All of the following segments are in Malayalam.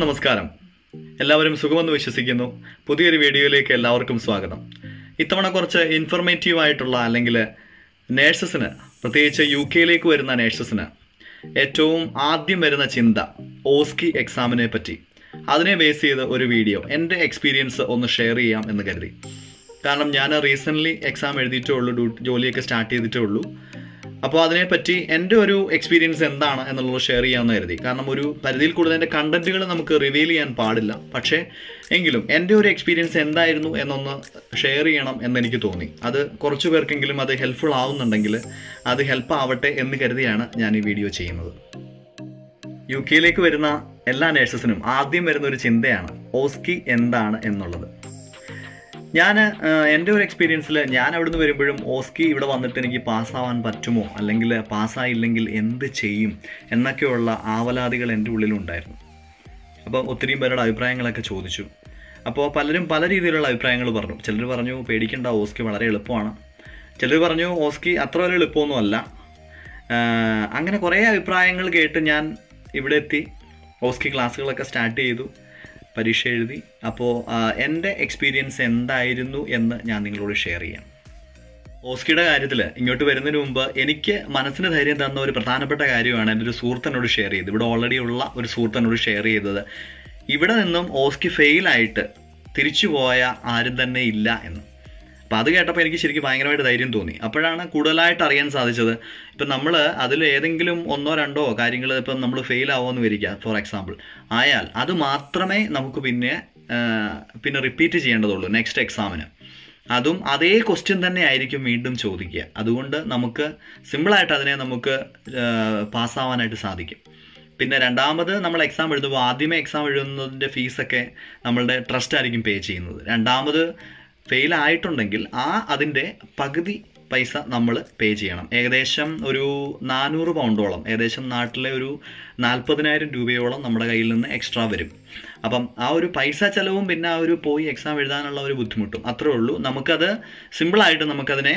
എല്ലാവർക്കും നമസ്കാരം. എല്ലാവരും സുഖമെന്ന് വിശ്വസിക്കുന്നു. പുതിയൊരു വീഡിയോയിലേക്ക് എല്ലാവർക്കും സ്വാഗതം. ഇത്തവണ കുറച്ച് ഇൻഫർമേറ്റീവ് ആയിട്ടുള്ള അല്ലെങ്കിൽ നേഴ്സസിന്, പ്രത്യേകിച്ച് UK വരുന്ന നേഴ്സസിന് ഏറ്റവും ആദ്യം വരുന്ന ചിന്ത OSCE എക്സാമിനെ പറ്റി, അതിനെ ബേസ് ചെയ്ത് ഒരു വീഡിയോ എൻ്റെ എക്സ്പീരിയൻസ് ഒന്ന് ഷെയർ ചെയ്യാം എന്ന് കരുതി. കാരണം ഞാൻ റീസെൻ്റ്ലി എക്സാം എഴുതിയിട്ടേ ഉള്ളൂ, ജോലിയൊക്കെ സ്റ്റാർട്ട് ചെയ്തിട്ടേ ഉള്ളൂ. അപ്പോൾ അതിനെപ്പറ്റി എൻ്റെ ഒരു എക്സ്പീരിയൻസ് എന്താണ് എന്നുള്ളത് ഷെയർ ചെയ്യാമെന്ന് കരുതി. കാരണം ഒരു പരിധിയിൽ കൂടുതൽ എൻ്റെ കണ്ടൻറ്റുകൾ നമുക്ക് റിവീൽ ചെയ്യാൻ പാടില്ല, പക്ഷേ എങ്കിലും എൻ്റെ ഒരു എക്സ്പീരിയൻസ് എന്തായിരുന്നു എന്നൊന്ന് ഷെയർ ചെയ്യണം എന്നെനിക്ക് തോന്നി. അത് കുറച്ച് പേർക്കെങ്കിലും അത് ഹെൽപ്ഫുൾ ആവുന്നുണ്ടെങ്കിൽ അത് ഹെൽപ്പ് ആവട്ടെ എന്ന് കരുതിയാണ് ഞാൻ ഈ വീഡിയോ ചെയ്യുന്നത്. UK വരുന്ന എല്ലാ നേഴ്സസിനും ആദ്യം വരുന്ന ഒരു ചിന്തയാണ് OSCE എന്താണ് എന്നുള്ളത്. എൻ്റെ ഒരു എക്സ്പീരിയൻസിൽ ഞാൻ അവിടുന്ന് വരുമ്പോഴും OSCE ഇവിടെ വന്നിട്ട് എനിക്ക് പാസ്സാവാൻ പറ്റുമോ, അല്ലെങ്കിൽ പാസ്സായില്ലെങ്കിൽ എന്ത് ചെയ്യും എന്നൊക്കെയുള്ള ആവലാതികൾ എൻ്റെ ഉള്ളിലുണ്ടായിരുന്നു. അപ്പോൾ ഒത്തിരിയും പേരുടെ അഭിപ്രായങ്ങളൊക്കെ ചോദിച്ചു. അപ്പോൾ പലരും പല രീതിയിലുള്ള അഭിപ്രായങ്ങൾ പറഞ്ഞു. ചിലർ പറഞ്ഞു പേടിക്കേണ്ട, OSCE വളരെ എളുപ്പമാണ്. ചിലർ പറഞ്ഞു OSCE അത്ര വലിയ എളുപ്പമൊന്നുമല്ല. അങ്ങനെ കുറേ അഭിപ്രായങ്ങൾ കേട്ട് ഞാൻ ഇവിടെ എത്തി. OSCE ക്ലാസ്സുകളൊക്കെ സ്റ്റാർട്ട് ചെയ്തു, പരീക്ഷ എഴുതി. അപ്പോൾ എൻ്റെ എക്സ്പീരിയൻസ് എന്തായിരുന്നു എന്ന് ഞാൻ നിങ്ങളോട് ഷെയർ ചെയ്യാം. OSCEയുടെ കാര്യത്തിൽ ഇങ്ങോട്ട് വരുന്നതിന് മുമ്പ് എനിക്ക് മനസ്സിന് ധൈര്യം തന്ന ഒരു പ്രധാനപ്പെട്ട കാര്യമാണ് എൻ്റെ ഒരു സുഹൃത്തിനോട് ഷെയർ ചെയ്തത്. ഇവിടെ ഓൾറെഡി ഉള്ള ഒരു സുഹൃത്തിനോട് ഷെയർ ചെയ്തത്, ഇവിടെ നിന്നും OSCE ഫെയിലായിട്ട് തിരിച്ചു പോയ ആരും തന്നെ ഇല്ല എന്ന്. അപ്പോൾ അത് കേട്ടപ്പോൾ എനിക്ക് ശരിക്കും ഭയങ്കരമായിട്ട് ധൈര്യം തോന്നി. അപ്പോഴാണ് കൂടുതലായിട്ട് അറിയാൻ സാധിച്ചത്. ഇപ്പം നമ്മൾ അതിൽ ഏതെങ്കിലും ഒന്നോ രണ്ടോ കാര്യങ്ങൾ ഇപ്പം നമ്മൾ ഫെയിൽ ആവുമെന്ന് വരിക, ഫോർ എക്സാമ്പിൾ ആയാൽ അത് മാത്രമേ നമുക്ക് പിന്നെ റിപ്പീറ്റ് ചെയ്യേണ്ടതുള്ളൂ നെക്സ്റ്റ് എക്സാമിന്. അതും അതേ ക്വസ്റ്റ്യൻ തന്നെ ആയിരിക്കും വീണ്ടും ചോദിക്കുക. അതുകൊണ്ട് നമുക്ക് സിമ്പിളായിട്ട് അതിനെ നമുക്ക് പാസ്സാവാനായിട്ട് സാധിക്കും. പിന്നെ രണ്ടാമത് നമ്മൾ എക്സാം എഴുതുമ്പോൾ ആദ്യമേ എക്സാം എഴുതുന്നതിൻ്റെ ഫീസൊക്കെ നമ്മളുടെ ട്രസ്റ്റ് ആയിരിക്കും പേ ചെയ്യുന്നത്. രണ്ടാമത് ഫെയിൽ ആയിട്ടുണ്ടെങ്കിൽ അതിൻ്റെ പകുതി പൈസ നമ്മൾ പേ ചെയ്യണം. ഏകദേശം ഒരു 400 പൗണ്ടോളം, ഏകദേശം നാട്ടിലെ ഒരു 40,000 രൂപയോളം നമ്മുടെ കയ്യിൽ നിന്ന് എക്സ്ട്രാ വരും. അപ്പം ആ ഒരു പൈസ ചിലവും പിന്നെ ആ ഒരു പോയി എക്സാം എഴുതാനുള്ള ഒരു ബുദ്ധിമുട്ടും അത്രേ ഉള്ളൂ. നമുക്കത് സിമ്പിളായിട്ട് നമുക്കതിനെ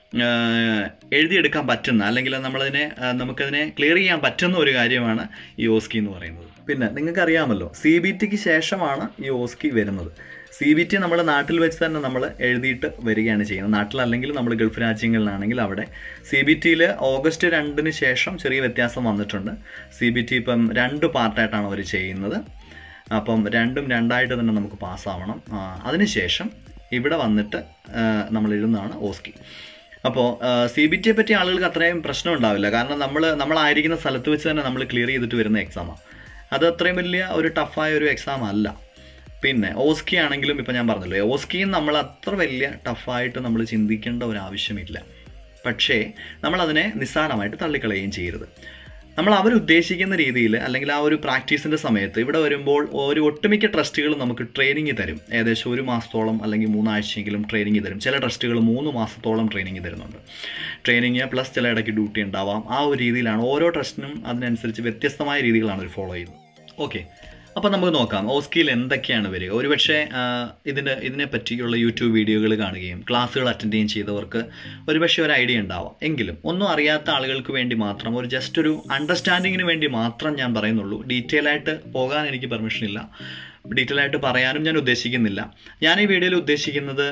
എഴുതിയെടുക്കാൻ പറ്റുന്ന, അല്ലെങ്കിൽ നമുക്കതിനെ ക്ലിയർ ചെയ്യാൻ പറ്റുന്ന ഒരു കാര്യമാണ് ഈ OSCE എന്ന് പറയുന്നത്. പിന്നെ നിങ്ങൾക്കറിയാമല്ലോ, CBTക്ക് ശേഷമാണ് ഈ OSCE വരുന്നത്. CBT നമ്മൾ നാട്ടിൽ വെച്ച് തന്നെ നമ്മൾ എഴുതിയിട്ട് വരികയാണ് ചെയ്യുന്നത്. നാട്ടിലല്ലെങ്കിൽ നമ്മൾ ഗൾഫ് രാജ്യങ്ങളിലാണെങ്കിൽ അവിടെ CBTയിൽ ഓഗസ്റ്റ് 2-ന് ശേഷം ചെറിയ വ്യത്യാസം വന്നിട്ടുണ്ട്. CBT ഇപ്പം 2 പാർട്ടായിട്ടാണ് അവർ ചെയ്യുന്നത്. അപ്പം രണ്ടായിട്ട് തന്നെ നമുക്ക് പാസ്സാവണം. അതിനുശേഷം ഇവിടെ വന്നിട്ട് നമ്മൾ എഴുതുന്നതാണ് OSCE. അപ്പോൾ CBTയെ പറ്റി ആളുകൾക്ക് അത്രയും പ്രശ്നം ഉണ്ടാവില്ല. കാരണം നമ്മളായിരിക്കുന്ന സ്ഥലത്ത് വെച്ച് തന്നെ നമ്മൾ ക്ലിയർ ചെയ്തിട്ട് വരുന്ന എക്സാമാണ്. അത് അത്രയും വലിയ ഒരു ടഫായ ഒരു എക്സാം അല്ല. പിന്നെ OSCE ആണെങ്കിലും ഇപ്പം ഞാൻ പറഞ്ഞല്ലോ, OSCE നമ്മൾ അത്ര വലിയ ടഫായിട്ട് നമ്മൾ ചിന്തിക്കേണ്ട ഒരു ആവശ്യമില്ല. പക്ഷേ നമ്മളതിനെ നിസ്സാരമായിട്ട് തള്ളിക്കളയുകയും ചെയ്യരുത്. നമ്മൾ അവരുദ്ദേശിക്കുന്ന രീതിയിൽ, അല്ലെങ്കിൽ ആ ഒരു പ്രാക്ടീസിൻ്റെ സമയത്ത് ഇവിടെ വരുമ്പോൾ ഒരു ഒട്ടുമിക്ക ട്രസ്റ്റുകൾ നമുക്ക് ട്രെയിനിങ് തരും. ഏകദേശം 1 മാസത്തോളം അല്ലെങ്കിൽ 3 ആഴ്ചയെങ്കിലും ട്രെയിനിങ് തരും. ചില ട്രസ്റ്റുകൾ 3 മാസത്തോളം ട്രെയിനിങ് തരുന്നുണ്ട്. ട്രെയിനിങ് പ്ലസ് ചില ഇടയ്ക്ക് ഡ്യൂട്ടി ഉണ്ടാവാം. ആ ഒരു രീതിയിലാണ് ഓരോ ട്രസ്റ്റിനും അതിനനുസരിച്ച് വ്യത്യസ്തമായ രീതികളാണ് അവർ ഫോളോ ചെയ്യുന്നത്. ഓക്കെ, അപ്പോൾ നമുക്ക് നോക്കാം OSCEയിൽ എന്തൊക്കെയാണ് വരിക. ഒരുപക്ഷെ ഇതിനെ പറ്റിയുള്ള യൂട്യൂബ് വീഡിയോകൾ കാണുകയും ക്ലാസ്സുകൾ അറ്റൻഡ് ചെയ്യുകയും ചെയ്തവർക്ക് ഒരുപക്ഷെ ഒരു ഐഡിയ ഉണ്ടാവാം. എങ്കിലും ഒന്നും അറിയാത്ത ആളുകൾക്ക് വേണ്ടി മാത്രം, ജസ്റ്റ് ഒരു അണ്ടർസ്റ്റാൻഡിങ്ങിന് വേണ്ടി മാത്രം ഞാൻ പറയുന്നുള്ളൂ. ഡീറ്റെയിൽ ആയിട്ട് പോകാൻ എനിക്ക് പെർമിഷൻ ഇല്ല, ഡീറ്റെയിൽ ആയിട്ട് പറയാനും ഞാൻ ഉദ്ദേശിക്കുന്നില്ല. ഞാൻ ഈ വീഡിയോയിൽ ഉദ്ദേശിക്കുന്നത്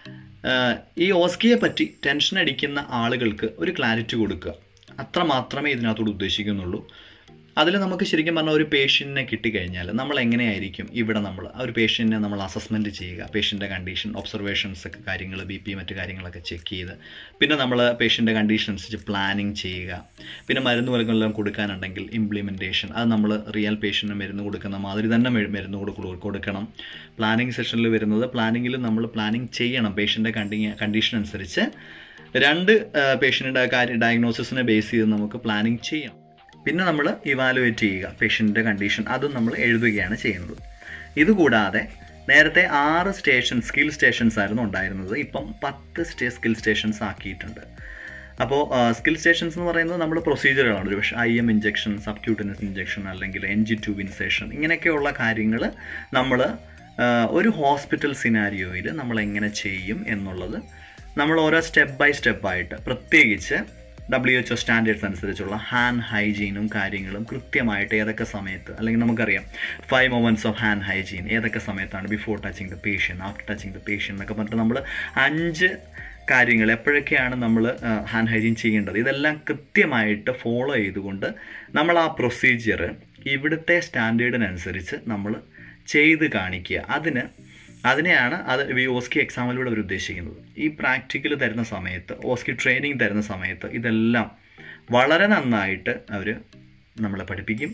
ഈ OSCEയെ പറ്റി ടെൻഷൻ അടിക്കുന്ന ആളുകൾക്ക് ഒരു ക്ലാരിറ്റി കൊടുക്കുക, അത്ര മാത്രമേ ഇതിനകത്തോട് ഉദ്ദേശിക്കുന്നുള്ളൂ. അതിൽ നമുക്ക് ശരിക്കും പറഞ്ഞാൽ ഒരു പേഷ്യൻറ്റിനെ കിട്ടിക്കഴിഞ്ഞാൽ നമ്മൾ എങ്ങനെയായിരിക്കും ഇവിടെ ആ ഒരു പേഷ്യൻറ്റിനെ നമ്മൾ അസസ്മെൻറ്റ് ചെയ്യുക, പേഷ്യൻ്റെ കണ്ടീഷൻ, ഒബ്സർവേഷൻസ് ഒക്കെ കാര്യങ്ങൾ, BP മറ്റു കാര്യങ്ങളൊക്കെ ചെക്ക് ചെയ്ത്, പിന്നെ നമ്മൾ പേഷ്യൻ്റെ കണ്ടീഷൻ അനുസരിച്ച് പ്ലാനിങ് ചെയ്യുക. പിന്നെ മരുന്നുകളെല്ലാം കൊടുക്കാനുണ്ടെങ്കിൽ ഇംപ്ലിമെൻറ്റേഷൻ, അത് നമ്മൾ റിയൽ പേഷ്യൻറ്റിന് മരുന്ന് കൊടുക്കുന്ന മാതിരി തന്നെ മരുന്ന് കൊടുക്കണം. പ്ലാനിങ് സെഷനിൽ വരുന്നത്, പ്ലാനിങ്ങിൽ നമ്മൾ പ്ലാനിങ് ചെയ്യണം. പേഷ്യൻ്റെ കണ്ടീഷൻ അനുസരിച്ച് 2 പേഷ്യൻ്റെ ഡയഗ്നോസിസിനെ ബേസ് ചെയ്ത് നമുക്ക് പ്ലാനിങ് ചെയ്യാം. പിന്നെ നമ്മൾ ഇവാലുവേറ്റ് ചെയ്യുക പേഷ്യൻ്റെ കണ്ടീഷൻ, അതും നമ്മൾ എഴുതുകയാണ് ചെയ്യുന്നത്. ഇതുകൂടാതെ നേരത്തെ 6 സ്കിൽ സ്റ്റേഷൻസ് ആയിരുന്നു ഉണ്ടായിരുന്നത്. ഇപ്പം 10 സ്കിൽ സ്റ്റേഷൻസ് ആക്കിയിട്ടുണ്ട്. അപ്പോൾ സ്കിൽ സ്റ്റേഷൻസ് എന്ന് പറയുന്നത് നമ്മൾ പ്രൊസീജിയറുകളാണ്. ഒരു പക്ഷേ IM ഇഞ്ചെക്ഷൻ, സബ്ക്യൂട്ടനസ് ഇഞ്ചെക്ഷൻ, അല്ലെങ്കിൽ NG ട്യൂബ് ഇൻസേഷൻ, ഇങ്ങനെയൊക്കെയുള്ള കാര്യങ്ങൾ നമ്മൾ ഒരു ഹോസ്പിറ്റൽ സിനാരിയോയിൽ നമ്മൾ എങ്ങനെ ചെയ്യും എന്നുള്ളത് നമ്മൾ ഓരോ സ്റ്റെപ്പ് ബൈ സ്റ്റെപ്പായിട്ട്, പ്രത്യേകിച്ച് WHO സ്റ്റാൻഡേർഡ്സ് അനുസരിച്ചുള്ള ഹാൻഡ് ഹൈജീനും കാര്യങ്ങളും കൃത്യമായിട്ട് ഏതൊക്കെ സമയത്ത്, അല്ലെങ്കിൽ നമുക്കറിയാം 5 moments ഓഫ് ഹാൻഡ് ഹൈജീൻ ഏതൊക്കെ സമയത്താണ്, before touching the patient, after touching the patient എന്നൊക്കെ പറഞ്ഞിട്ട് നമ്മൾ 5 കാര്യങ്ങൾ എപ്പോഴൊക്കെയാണ് നമ്മൾ ഹാൻഡ് ഹൈജീൻ ചെയ്യേണ്ടത്, ഇതെല്ലാം കൃത്യമായിട്ട് ഫോളോ ചെയ്തുകൊണ്ട് നമ്മൾ ആ പ്രൊസീജിയർ ഇവിടുത്തെ സ്റ്റാൻഡേർഡിനനുസരിച്ച് നമ്മൾ ചെയ്ത് കാണിക്കുക. അതിനെയാണ് OSCE എക്സാമിലൂടെ അവർ ഉദ്ദേശിക്കുന്നത്. ഈ പ്രാക്ടിക്കൽ തരുന്ന സമയത്ത്, OSCE ട്രെയിനിങ് തരുന്ന സമയത്ത് ഇതെല്ലാം വളരെ നന്നായിട്ട് അവർ നമ്മളെ പഠിപ്പിക്കും.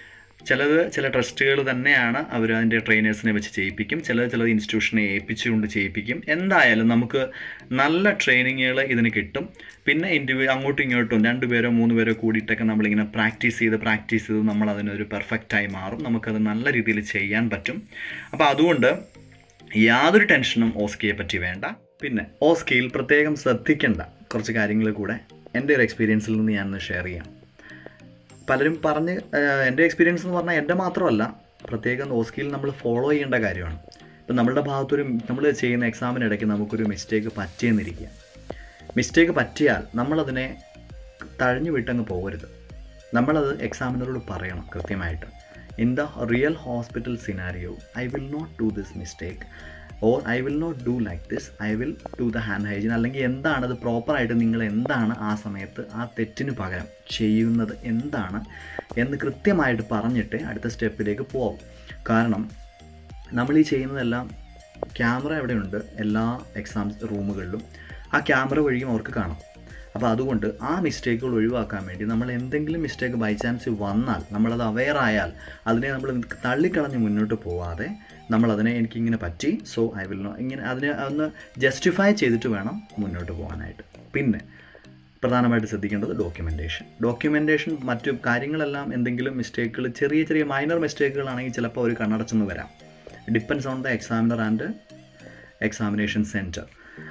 ചില ട്രസ്റ്റുകൾ തന്നെയാണ് അവർ അതിൻ്റെ ട്രെയിനേഴ്സിനെ വെച്ച് ചെയ്യിപ്പിക്കും, ചിലത് ഇൻസ്റ്റിറ്റ്യൂഷനെ ഏൽപ്പിച്ചുകൊണ്ട് ചെയ്യിപ്പിക്കും. എന്തായാലും നമുക്ക് നല്ല ട്രെയിനിങ്ങുകൾ ഇതിന് കിട്ടും. പിന്നെ അങ്ങോട്ടും ഇങ്ങോട്ടും 2 പേരോ 3 പേരോ കൂടിയിട്ടൊക്കെ നമ്മളിങ്ങനെ പ്രാക്ടീസ് ചെയ്ത് നമ്മൾ അതിനൊരു പെർഫെക്റ്റായി മാറും. നമുക്കത് നല്ല രീതിയിൽ ചെയ്യാൻ പറ്റും. അപ്പോൾ അതുകൊണ്ട് യാതൊരു ടെൻഷനും OSCEയെ പറ്റി വേണ്ട. പിന്നെ OSCEയിൽ പ്രത്യേകം ശ്രദ്ധിക്കേണ്ട കുറച്ച് കാര്യങ്ങൾ കൂടെ എൻ്റെ ഒരു എക്സ്പീരിയൻസിൽ നിന്ന് ഞാനൊന്ന് ഷെയർ ചെയ്യാം. പലരും പറഞ്ഞ്, എൻ്റെ എക്സ്പീരിയൻസ് എന്ന് പറഞ്ഞാൽ എൻ്റെ മാത്രമല്ല, പ്രത്യേകം OSCEയിൽ നമ്മൾ ഫോളോ ചെയ്യേണ്ട കാര്യമാണ്. ഇപ്പം നമ്മളുടെ നമ്മൾ ചെയ്യുന്ന എക്സാമിനിടയ്ക്ക് നമുക്കൊരു മിസ്റ്റേക്ക് പറ്റിയെന്നിരിക്കുക. മിസ്റ്റേക്ക് പറ്റിയാൽ നമ്മളതിനെ തഴഞ്ഞു വിട്ടങ്ങ് പോകരുത്. നമ്മളത് എക്സാമിനറോട് പറയണം കൃത്യമായിട്ട്. In the real hospital scenario, I will not do this mistake, or I will not do like this, I will do the hand hygiene. അല്ലെങ്കിൽ എന്താണത് പ്രോപ്പറായിട്ട് നിങ്ങൾ എന്താണ് ആ സമയത്ത് ആ തെറ്റിന് പകരം ചെയ്യുന്നത് എന്താണ് എന്ന് കൃത്യമായിട്ട് പറഞ്ഞിട്ട് അടുത്ത സ്റ്റെപ്പിലേക്ക് പോകാം. കാരണം നമ്മൾ ഈ ചെയ്യുന്നതെല്ലാം ക്യാമറ എവിടെയുണ്ട്, എല്ലാ എക്സാം റൂമുകളിലും ആ ക്യാമറ വഴിയും അവർക്ക് കാണാം. അപ്പോൾ അതുകൊണ്ട് ആ മിസ്റ്റേക്കുകൾ ഒഴിവാക്കാൻ വേണ്ടി നമ്മൾ എന്തെങ്കിലും മിസ്റ്റേക്ക് ബൈ ചാൻസ് വന്നാൽ, നമ്മളത് അവെയർ ആയാൽ അതിനെ നമ്മൾ തള്ളിക്കളഞ്ഞ് മുന്നോട്ട് പോവാതെ നമ്മളതിനെ എനിക്കിങ്ങനെ പറ്റി, സോ ഐ വിൽ നോ, ഇങ്ങനെ അതിനെ ഒന്ന് ജസ്റ്റിഫൈ ചെയ്തിട്ട് വേണം മുന്നോട്ട് പോകാനായിട്ട്. പിന്നെ പ്രധാനമായിട്ട് ശ്രദ്ധിക്കേണ്ടത് ഡോക്യുമെൻറ്റേഷൻ മറ്റു കാര്യങ്ങളെല്ലാം എന്തെങ്കിലും മിസ്റ്റേക്കുകൾ, ചെറിയ മൈനർ മിസ്റ്റേക്കുകളാണെങ്കിൽ ചിലപ്പോൾ അവർ കണ്ണടച്ചെന്ന് വരാം. Depends on the examiner and examination centre.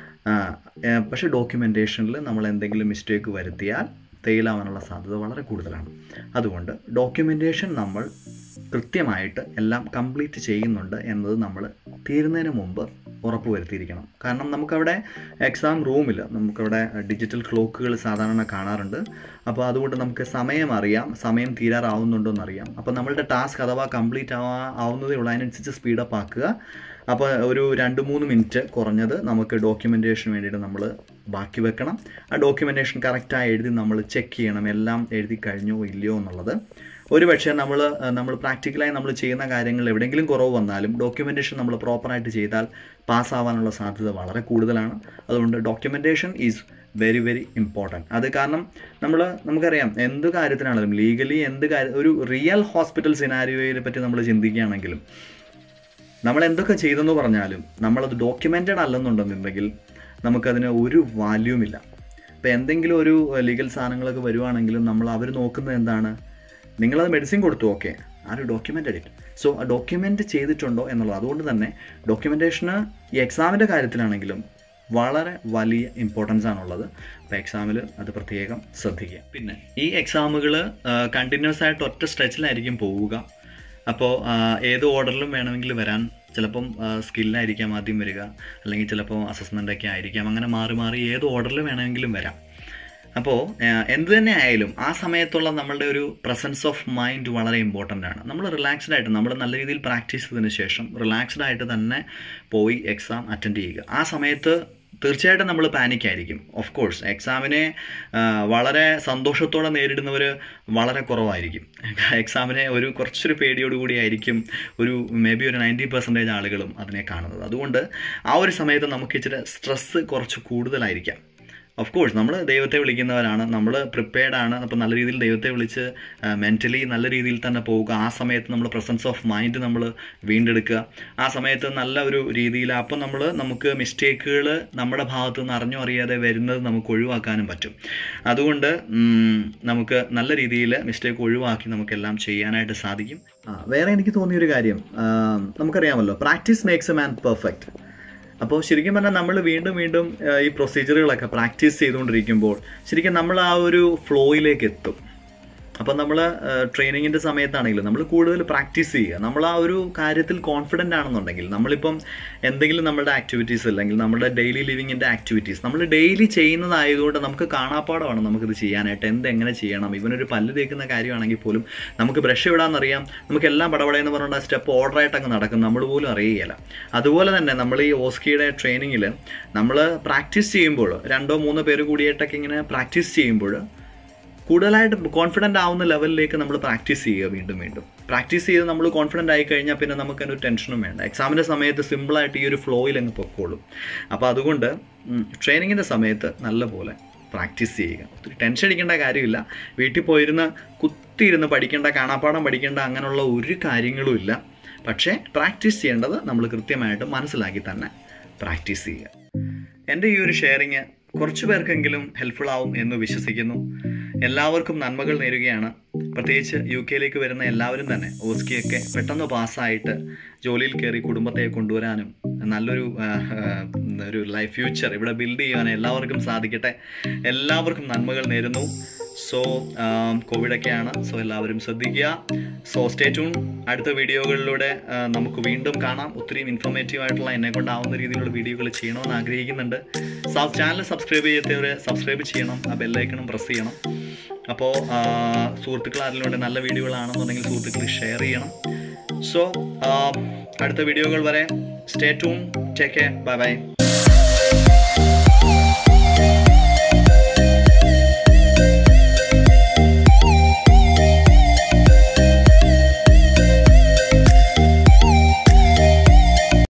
പക്ഷേ ഡോക്യുമെൻറ്റേഷനിൽ നമ്മൾ എന്തെങ്കിലും മിസ്റ്റേക്ക് വരുത്തിയാൽ ഫെയിലാവാനുള്ള സാധ്യത വളരെ കൂടുതലാണ്. അതുകൊണ്ട് ഡോക്യുമെൻറ്റേഷൻ നമ്മൾ കൃത്യമായിട്ട് എല്ലാം കംപ്ലീറ്റ് ചെയ്യുന്നുണ്ട് എന്നത് നമ്മൾ തീരുന്നതിന് മുമ്പ് ഉറപ്പ് വരുത്തിയിരിക്കണം. കാരണം നമുക്കവിടെ എക്സാം റൂമിൽ നമുക്കവിടെ ഡിജിറ്റൽ ക്ലോക്കുകൾ സാധാരണ കാണാറുണ്ട്. അപ്പോൾ അതുകൊണ്ട് നമുക്ക് സമയം തീരാറാവുന്നുണ്ടോ എന്നറിയാം. അപ്പോൾ നമ്മളുടെ ടാസ്ക് അഥവാ കംപ്ലീറ്റ് ആവുന്നതേ ഉള്ളൂ, അതിനനുസരിച്ച് സ്പീഡപ്പ് ആക്കുക. അപ്പോൾ ഒരു 2-3 മിനിറ്റ് കുറഞ്ഞത് നമുക്ക് ഡോക്യുമെൻറ്റേഷന് വേണ്ടിയിട്ട് നമ്മൾ ബാക്കി വെക്കണം. ആ ഡോക്യുമെൻറ്റേഷൻ കറക്റ്റായി എഴുതി നമ്മൾ ചെക്ക് ചെയ്യണം, എല്ലാം എഴുതി കഴിഞ്ഞോ ഇല്ലയോ എന്നുള്ളത്. ഒരു പക്ഷേ നമ്മൾ പ്രാക്ടിക്കലായി നമ്മൾ ചെയ്യുന്ന കാര്യങ്ങൾ എവിടെയെങ്കിലും കുറവ് വന്നാലും ഡോക്യുമെൻറ്റേഷൻ നമ്മൾ പ്രോപ്പറായിട്ട് ചെയ്താൽ പാസ്സാവാനുള്ള സാധ്യത വളരെ കൂടുതലാണ്. അതുകൊണ്ട് documentation is very very important. അത് കാരണം നമുക്കറിയാം എന്ത് കാര്യത്തിനാണെങ്കിലും ലീഗലി ഒരു റിയൽ ഹോസ്പിറ്റൽ സിനാരിയോയെ പറ്റി നമ്മൾ ചിന്തിക്കുകയാണെങ്കിലും നമ്മൾ എന്തൊക്കെ ചെയ്തെന്ന് പറഞ്ഞാലും നമ്മളത് ഡോക്യുമെൻറ്റഡ് അല്ലെന്നുണ്ടെന്നുണ്ടെങ്കിൽ നമുക്കതിന് ഒരു വാല്യൂമില്ല. ഇപ്പോൾ എന്തെങ്കിലും ഒരു ലീഗൽ സാധനങ്ങളൊക്കെ വരുവാണെങ്കിലും അവർ നോക്കുന്നത് എന്താണ്, നിങ്ങളത് മെഡിസിൻ കൊടുത്തു, ഓക്കെ, ആര് ഡോക്യുമെൻറ്റഡ് ഇറ്റ്, സോ ആ ഡോക്യുമെൻറ്റ് ചെയ്തിട്ടുണ്ടോ എന്നുള്ളത്. അതുകൊണ്ട് തന്നെ ഡോക്യുമെൻറ്റേഷന് ഈ എക്സാമിൻ്റെ കാര്യത്തിലാണെങ്കിലും വളരെ വലിയ ഇമ്പോർട്ടൻസ് ആണുള്ളത്. അപ്പോൾ എക്സാമിൽ അത് പ്രത്യേകം ശ്രദ്ധിക്കുക. പിന്നെ ഈ എക്സാമുകൾ കണ്ടിന്യൂസ് ആയിട്ട് ഒറ്റ സ്ട്രെച്ചിലായിരിക്കും പോവുക. അപ്പോൾ ഏത് ഓർഡറിലും വേണമെങ്കിൽ വരാൻ, ചിലപ്പം സ്കില്ലായിരിക്കാം ആദ്യം വരിക, അല്ലെങ്കിൽ ചിലപ്പോൾ അസസ്മെൻ്റൊക്കെ ആയിരിക്കാം, അങ്ങനെ മാറി ഏത് ഓർഡറിൽ വേണമെങ്കിലും വരാം. അപ്പോൾ എന്ത് തന്നെ ആയാലും ആ സമയത്തുള്ള നമ്മളുടെ ഒരു പ്രസൻസ് ഓഫ് മൈൻഡ് വളരെ ഇമ്പോർട്ടൻ്റ് ആണ്. നമ്മൾ റിലാക്സ്ഡ് ആയിട്ട് നമ്മൾ നല്ല രീതിയിൽ പ്രാക്ടീസ് ചെയ്തതിന് ശേഷം റിലാക്സ്ഡ് ആയിട്ട് തന്നെ പോയി എക്സാം അറ്റൻഡ് ചെയ്യുക. ആ സമയത്ത് തീർച്ചയായിട്ടും നമ്മൾ പാനിക്കായിരിക്കും. ഓഫ് കോഴ്സ് എക്സാമിനെ വളരെ സന്തോഷത്തോടെ നേരിടുന്നവർ വളരെ കുറവായിരിക്കും. എക്സാമിനെ കുറച്ചൊരു പേടിയോടുകൂടി ആയിരിക്കും മേ ബി ഒരു 90% ആളുകളും അതിനെ കാണുന്നത്. അതുകൊണ്ട് ആ ഒരു സമയത്ത് നമുക്ക് ഇച്ചിരി സ്ട്രെസ്സ് കുറച്ച് കൂടുതലായിരിക്കാം. ഓഫ് കോഴ്സ് നമ്മൾ ദൈവത്തെ വിളിക്കുന്നവരാണ്, നമ്മൾ പ്രിപ്പയർഡ് ആണ്. അപ്പോൾ നല്ല രീതിയിൽ ദൈവത്തെ വിളിച്ച് മെൻ്റലി നല്ല രീതിയിൽ തന്നെ പോവുക. ആ സമയത്ത് നമ്മൾ പ്രസൻസ് ഓഫ് മൈൻഡ് നമ്മൾ വീണ്ടെടുക്കുക. ആ സമയത്ത് നല്ല ഒരു രീതിയിൽ അപ്പം നമുക്ക് മിസ്റ്റേക്കുകൾ നമ്മുടെ ഭാഗത്തു നിന്ന് അറിഞ്ഞോ അറിയാതെ വരുന്നത് നമുക്ക് ഒഴിവാക്കാനും പറ്റും. അതുകൊണ്ട് നമുക്ക് നല്ല രീതിയിൽ മിസ്റ്റേക്ക് ഒഴിവാക്കി നമുക്കെല്ലാം ചെയ്യാനായിട്ട് സാധിക്കും. വേറെ എനിക്ക് തോന്നിയൊരു കാര്യം, നമുക്കറിയാമല്ലോ, practice makes a man perfect. അപ്പോൾ ശരിക്കും പറഞ്ഞാൽ നമ്മൾ വീണ്ടും ഈ പ്രൊസീജിയറുകളൊക്കെ പ്രാക്ടീസ് ചെയ്തുകൊണ്ടിരിക്കുമ്പോൾ ശരിക്കും നമ്മൾ ആ ഒരു ഫ്ലോയിലേക്ക് എത്തും. അപ്പം നമ്മൾ ട്രെയിനിങ്ങിൻ്റെ സമയത്താണെങ്കിലും നമ്മൾ കൂടുതൽ പ്രാക്ടീസ് ചെയ്യുക. നമ്മൾ ആ ഒരു കാര്യത്തിൽ കോൺഫിഡൻ്റ് ആണെന്നുണ്ടെങ്കിൽ, നമ്മളിപ്പം എന്തെങ്കിലും നമ്മുടെ ആക്ടിവിറ്റീസ് അല്ലെങ്കിൽ നമ്മുടെ ഡെയിലി ലിവിങ്ങിൻ്റെ ആക്ടിവിറ്റീസ് നമ്മൾ ഡെയിലി ചെയ്യുന്നതായതുകൊണ്ട് നമുക്ക് കാണാപ്പാടമാണ് നമുക്കിത് ചെയ്യാനായിട്ട്. എന്തെങ്ങനെ ചെയ്യണം, ഇവനൊരു പല്ല് തേക്കുന്ന കാര്യമാണെങ്കിൽ പോലും നമുക്ക് ബ്രഷ് ഇടാമെന്നറിയാം, നമുക്കെല്ലാം പടപടയെന്ന് പറഞ്ഞുകൊണ്ട് ആ സ്റ്റെപ്പ് ഓർഡറായിട്ട് അങ്ങ് നടക്കും, നമ്മൾ പോലും അറിയുകയില്ല. അതുപോലെ തന്നെ നമ്മൾ ഈ ഓസ്കിയുടെ ട്രെയിനിങ്ങിൽ നമ്മൾ പ്രാക്ടീസ് ചെയ്യുമ്പോൾ 2-3 പേര് കൂടിയിട്ടൊക്കെ ഇങ്ങനെ പ്രാക്ടീസ് ചെയ്യുമ്പോൾ കൂടുതലായിട്ട് കോൺഫിഡൻ്റ് ആവുന്ന ലെവലിലേക്ക് നമ്മൾ പ്രാക്ടീസ് ചെയ്യുക. വീണ്ടും വീണ്ടും പ്രാക്ടീസ് ചെയ്ത് നമ്മൾ കോൺഫിഡൻ്റ് ആയി കഴിഞ്ഞാൽ പിന്നെ നമുക്കൊരു ടെൻഷനും വേണ്ട. എക്സാമിൻ്റെ സമയത്ത് സിമ്പിളായിട്ട് ഈ ഒരു ഫ്ലോയിൽ അങ്ങ് പൊക്കോളും. അപ്പോൾ അതുകൊണ്ട് ട്രെയിനിങ്ങിൻ്റെ സമയത്ത് നല്ലപോലെ പ്രാക്ടീസ് ചെയ്യുക. ഒത്തിരി ടെൻഷൻ അടിക്കേണ്ട കാര്യമില്ല. വീട്ടിൽ പോയിരുന്ന് കുത്തിയിരുന്ന് പഠിക്കേണ്ട, കാണാപ്പാടം പഠിക്കേണ്ട അങ്ങനെയുള്ള ഒരു കാര്യങ്ങളും ഇല്ല. പക്ഷേ പ്രാക്ടീസ് ചെയ്യേണ്ടത് നമ്മൾ കൃത്യമായിട്ട് മനസ്സിലാക്കി തന്നെ പ്രാക്ടീസ് ചെയ്യുക. എൻ്റെ ഈ ഒരു ഷെയറിങ് കുറച്ച് പേർക്കെങ്കിലും ഹെൽപ്ഫുൾ ആവും എന്ന് വിശ്വസിക്കുന്നു. എല്ലാവർക്കും നന്മകൾ നേരുകയാണ്. പ്രത്യേകിച്ച് UK വരുന്ന എല്ലാവരും തന്നെ ഓസ്കിയൊക്കെ പെട്ടെന്ന് പാസ്സായിട്ട് ജോലിയിൽ കയറി കുടുംബത്തെ കൊണ്ടുവരാനും നല്ലൊരു ലൈഫ് ഫ്യൂച്ചർ ഇവിടെ ബിൽഡ് ചെയ്യാനും എല്ലാവർക്കും സാധിക്കട്ടെ. എല്ലാവർക്കും നന്മകൾ നേരുന്നു. സോ കോവിഡൊക്കെയാണ്, സോ എല്ലാവരും ശ്രദ്ധിക്കുക. So stay tune. അടുത്ത വീഡിയോകളിലൂടെ നമുക്ക് വീണ്ടും കാണാം. ഒത്തിരി ഇൻഫോർമേറ്റീവ് ആയിട്ടുള്ള എന്നെ കൊണ്ടാവുന്ന രീതിയിലുള്ള വീഡിയോകൾ ചെയ്യണമെന്ന് ആഗ്രഹിക്കുന്നുണ്ട്. ചാനൽ സബ്സ്ക്രൈബ് ചെയ്യാത്തവർ സബ്സ്ക്രൈബ് ചെയ്യണം, ആ ബെല്ലൈക്കണും പ്രസ് ചെയ്യണം. അപ്പോൾ സുഹൃത്തുക്കൾ ആരിലൂടെ നല്ല വീഡിയോകളാണെന്നുണ്ടെങ്കിൽ സുഹൃത്തുക്കൾ ഷെയർ ചെയ്യണം. സോ അടുത്ത വീഡിയോകൾ വരെ stay tune. Take care. Bye by.